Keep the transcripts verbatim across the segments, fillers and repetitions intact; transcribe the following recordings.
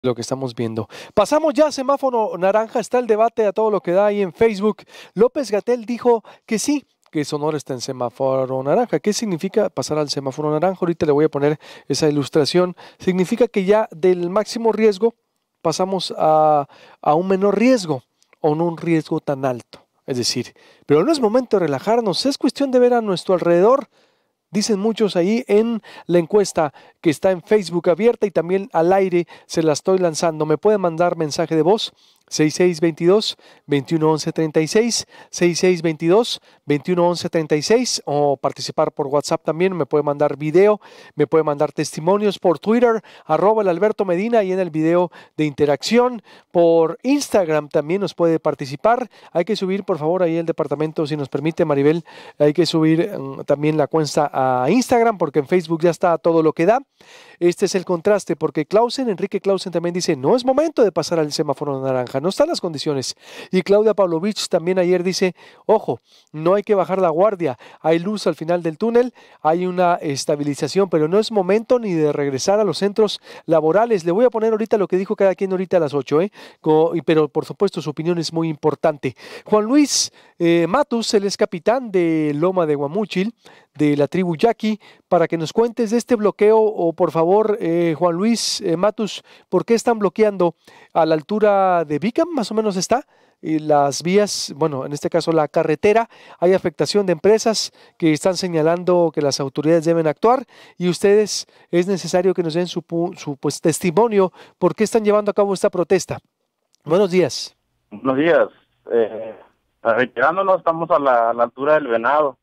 lo que estamos viendo. Pasamos ya a semáforo naranja, está el debate a todo lo que da ahí en Facebook. López-Gatell dijo que sí, que Sonora está en semáforo naranja. ¿Qué significa pasar al semáforo naranja? Ahorita le voy a poner esa ilustración. Significa que ya del máximo riesgo pasamos a, a un menor riesgo o no un riesgo tan alto. Es decir, pero no es momento de relajarnos, es cuestión de ver a nuestro alrededor. Dicen muchos ahí en la encuesta que está en Facebook abierta y también al aire se la estoy lanzando. Me pueden mandar mensaje de voz seis seis dos dos, dos uno uno uno, treinta y seis, seis seis dos dos, dos uno uno uno, treinta y seis o participar por WhatsApp también. Me puede mandar video, me puede mandar testimonios por Twitter, arroba el Alberto Medina y en el video de interacción. Por Instagram también nos puede participar. Hay que subir, por favor, ahí el departamento, si nos permite, Maribel, hay que subir um, también la cuenta a Instagram porque en Facebook ya está todo lo que da. Este es el contraste porque Clausen, Enrique Clausen también dice, no es momento de pasar al semáforo naranja, no están las condiciones. Y Claudia Pavlovich también ayer dice, ojo, no hay que bajar la guardia, hay luz al final del túnel, hay una estabilización, pero no es momento ni de regresar a los centros laborales. Le voy a poner ahorita lo que dijo cada quien ahorita a las ocho, ¿eh? Co pero por supuesto su opinión es muy importante. Juan Luis eh, Matus, él es capitán de Loma de Guamúchil, de la tribu Yaqui, para que nos cuentes de este bloqueo, o por favor, eh, Juan Luis eh, Matus, ¿por qué están bloqueando a la altura de Bicam? Más o menos está. Y las vías, bueno, en este caso la carretera, hay afectación de empresas que están señalando que las autoridades deben actuar y ustedes es necesario que nos den su, su pues, testimonio por qué están llevando a cabo esta protesta. Buenos días. Buenos días. Eh, retirándonos, estamos a la, a la altura del Venado,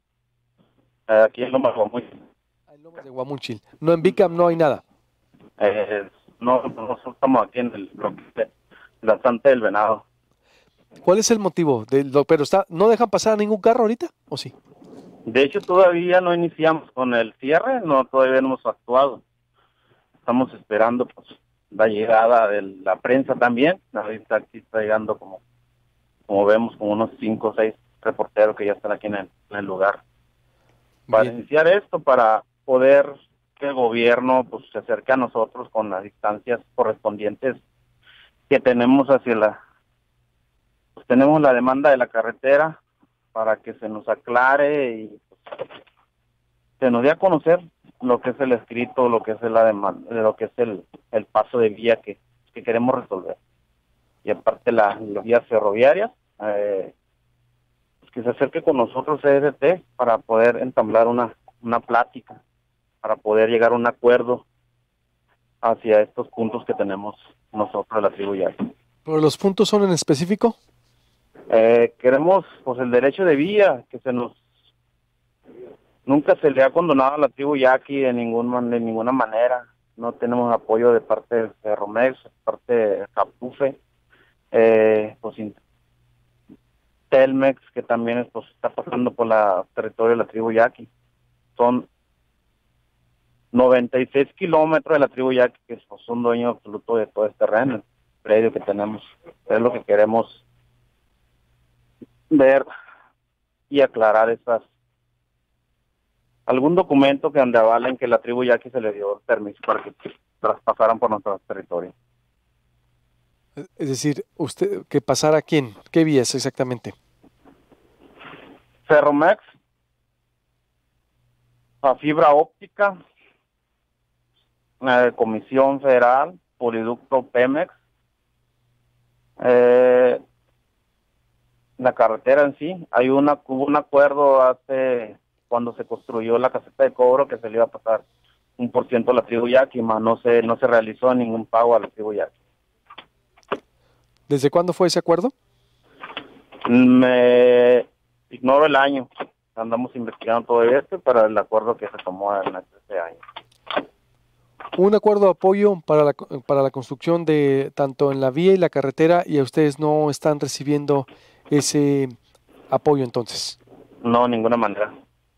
eh, aquí en Lomas de Guamúchil. En Lomas de Guamúchil. No, en Bicam no hay nada. Eh, no, nosotros estamos aquí en el bloque de la Santa del Venado. ¿Cuál es el motivo? De lo, pero está, ¿no dejan pasar a ningún carro ahorita? ¿O sí? De hecho, todavía no iniciamos con el cierre, no, todavía no hemos actuado. Estamos esperando pues la llegada de la prensa también. Ahorita aquí está llegando como, como vemos, como unos cinco o seis reporteros que ya están aquí en el, en el lugar. Para Bien. iniciar esto, para poder que el gobierno pues se acerque a nosotros con las distancias correspondientes que tenemos hacia la, pues tenemos la demanda de la carretera para que se nos aclare y pues, se nos dé a conocer lo que es el escrito, lo que es la demanda, lo que es el, el paso de vía que, que queremos resolver. Y aparte la, las vías ferroviarias, eh, pues que se acerque con nosotros C R T para poder entablar una, una plática, para poder llegar a un acuerdo hacia estos puntos que tenemos nosotros, la tribu Yaqui. ¿Pero los puntos son en específico? Eh, queremos, pues, el derecho de vía, que se nos... Nunca se le ha condonado a la tribu Yaqui de, ningún, de ninguna manera. No tenemos apoyo de parte de Ferromex, de parte de Capufe, eh, pues, Telmex, que también es, pues, está pasando por la territorio de la tribu Yaqui. Son noventa y seis kilómetros de la tribu Yaqui, que pues, son dueños absoluto de todo este terreno, el predio que tenemos. Es lo que queremos ver y aclarar esas, algún documento que donde avalen que la tribu Yaqui se le dio permiso para que traspasaran por nuestro territorio. Es decir, usted que pasara quién, qué vías exactamente. Ferromex, a fibra óptica, eh, Comisión Federal, Poliducto Pemex, eh, la carretera en sí. Hay una, hubo un acuerdo hace cuando se construyó la caseta de cobro que se le iba a pasar un por ciento a la tribu Yaqui, mas no se, no se realizó ningún pago a la tribu Yaqui. ¿Desde cuándo fue ese acuerdo? Me ignoro el año. Andamos investigando todo esto para el acuerdo que se tomó en este año. Un acuerdo de apoyo para la, para la construcción de tanto en la vía y la carretera, y a ustedes no están recibiendo ese apoyo entonces. No, de ninguna manera.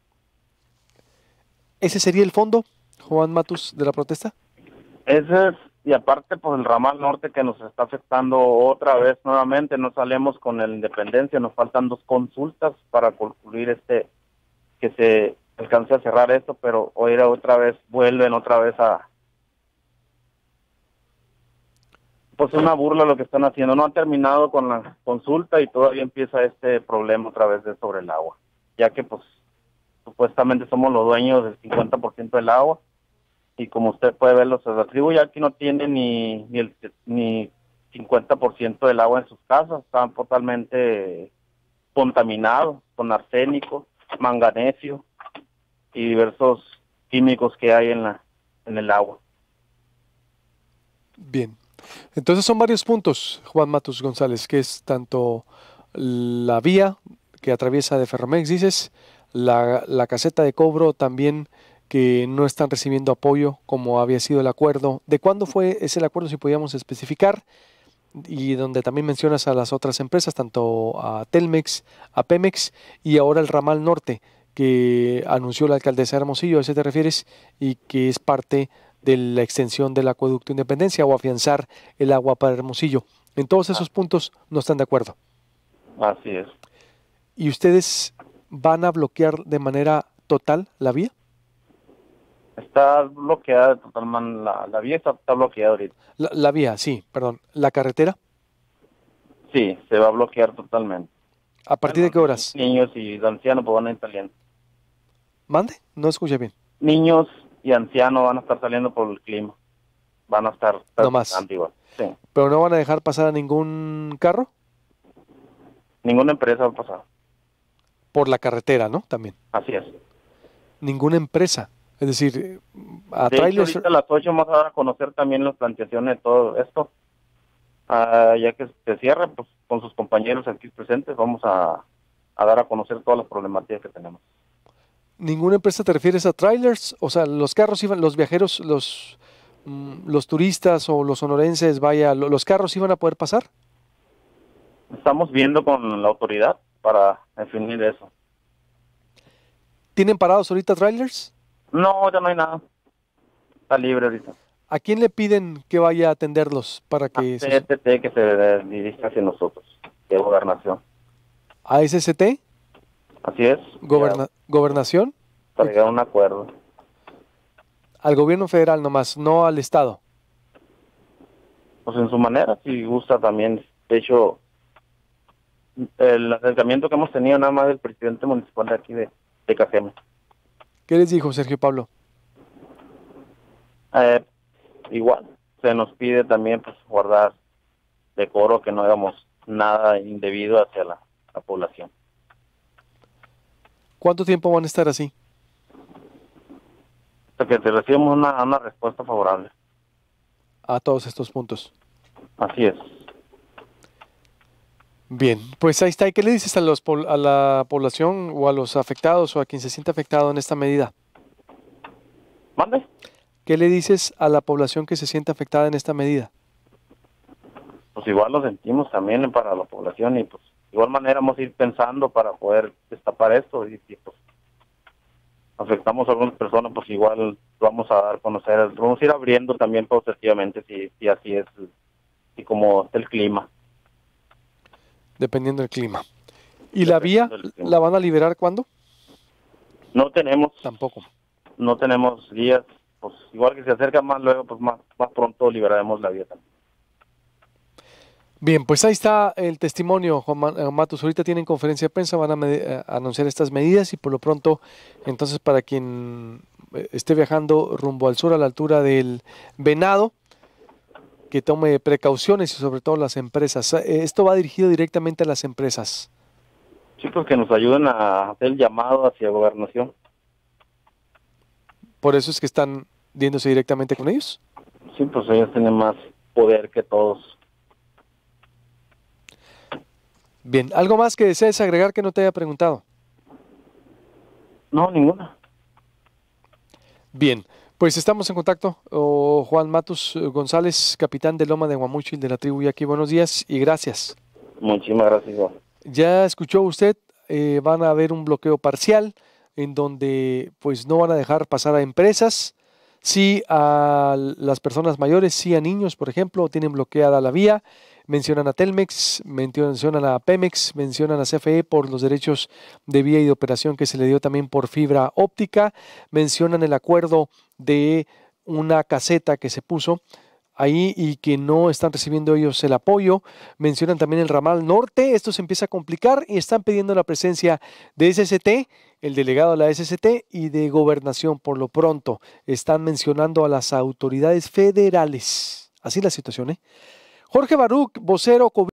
¿Ese sería el fondo, Juan Matus, de la protesta? Ese es, y aparte pues el ramal norte que nos está afectando otra vez nuevamente, no salimos con el Independencia, nos faltan dos consultas para concluir este, que se alcance a cerrar esto, pero hoy otra vez vuelven otra vez a pues una burla lo que están haciendo. No han terminado con la consulta y todavía empieza este problema otra vez de sobre el agua, ya que pues supuestamente somos los dueños del cincuenta por ciento del agua y como usted puede ver, los la tribu ya aquí no tiene ni ni el ni cincuenta por ciento del agua en sus casas, están totalmente contaminados con arsénico, manganesio y diversos químicos que hay en la en el agua. Bien, entonces son varios puntos, Juan Matus González, que es tanto la vía que atraviesa de Ferromex, dices, la, la caseta de cobro también que no están recibiendo apoyo como había sido el acuerdo. ¿De cuándo fue ese el acuerdo, si podíamos especificar? Y donde también mencionas a las otras empresas, tanto a Telmex, a Pemex y ahora el ramal norte que anunció la alcaldesa de Hermosillo, ¿a ese te refieres? Y que es parte de la extensión del acueducto Independencia o afianzar el agua para Hermosillo. En todos esos puntos no están de acuerdo. Así es. ¿Y ustedes van a bloquear de manera total la vía? Está bloqueada totalmente, la, la vía está, está bloqueada ahorita. La, la vía, sí, perdón. ¿La carretera? Sí, se va a bloquear totalmente. ¿A partir Bueno, de qué horas? Niños y ancianos pues, van a ir saliendo. ¿Mande? No escuché bien. Niños y ancianos van a estar saliendo por el clima. Van a estar... No más. Igual. Sí. ¿Pero no van a dejar pasar a ningún carro? Ninguna empresa va a pasar. Por la carretera, ¿no? También. Así es. Ninguna empresa. Es decir, a de trailers... hecho, ahorita a las ocho vamos a dar a conocer también las plantaciones de todo esto. Uh, ya que se cierra, pues con sus compañeros aquí presentes vamos a, a dar a conocer todas las problemáticas que tenemos. ¿Ninguna empresa te refieres a trailers? O sea, los carros iban, los viajeros, los, mm, los turistas o los sonorenses, vaya, lo- los carros iban a poder pasar. Estamos viendo con la autoridad para definir eso. ¿Tienen parados ahorita trailers? No, ya no hay nada. Está libre ahorita. ¿A quién le piden que vaya a atenderlos para que A se- C T T que se dirija hacia nosotros, de gobernación. a S S T, Así es. goberna- gobernación, Para llegar a un acuerdo. al gobierno federal nomás, no al estado? Pues en su manera, si gusta también. De hecho, el acercamiento que hemos tenido nada más del presidente municipal de aquí de, de Cajeme. ¿Qué les dijo Sergio Pablo? Eh, igual, se nos pide también pues guardar decoro, que no hagamos nada indebido hacia la, la población. ¿Cuánto tiempo van a estar así? Hasta que te recibamos una, una respuesta favorable. A todos estos puntos. Así es. Bien, pues ahí está. ¿Y qué le dices a, los, pol- a la población o a los afectados o a quien se siente afectado en esta medida? ¿Mande? ¿Qué le dices a la población que se siente afectada en esta medida? Pues igual lo sentimos también para la población y pues de igual manera vamos a ir pensando para poder destapar esto y si pues afectamos a algunas personas, pues igual vamos a dar a conocer, vamos a ir abriendo también progresivamente si, si así es y como está el clima. Dependiendo del clima. ¿Y la vía Dependiendo del clima. la van a liberar cuándo? No tenemos, Tampoco. no tenemos guías, pues igual que se acerca más luego, pues más, más pronto liberaremos la vía también. Bien, pues ahí está el testimonio, Juan Ma- eh, Matus. Ahorita tienen conferencia de prensa, van a, me- eh, a anunciar estas medidas y por lo pronto, entonces para quien eh, esté viajando rumbo al sur a la altura del Venado, que tome precauciones y sobre todo las empresas. Eh, Esto va dirigido directamente a las empresas. Chicos que nos ayuden a hacer el llamado hacia gobernación. Por eso es que están viéndose directamente con ellos. Sí, pues ellos tienen más poder que todos. Bien, ¿algo más que desees agregar que no te haya preguntado? No, ninguna. Bien, pues estamos en contacto. Oh, Juan Matus eh, González, capitán de Loma de Guamuchil de la tribu Yaqui. Buenos días y gracias. Muchísimas gracias, igual. Ya escuchó usted, eh, van a haber un bloqueo parcial en donde pues no van a dejar pasar a empresas, sí a las personas mayores, sí a niños, por ejemplo, tienen bloqueada la vía. Mencionan a Telmex, mencionan a Pemex, mencionan a C F E por los derechos de vía y de operación que se le dio también por fibra óptica, mencionan el acuerdo de una caseta que se puso ahí y que no están recibiendo ellos el apoyo. Mencionan también el ramal norte, esto se empieza a complicar y están pidiendo la presencia de S S T, el delegado de la S S T y de Gobernación. Por lo pronto están mencionando a las autoridades federales. Así la situación, ¿eh? Jorge Baruch, vocero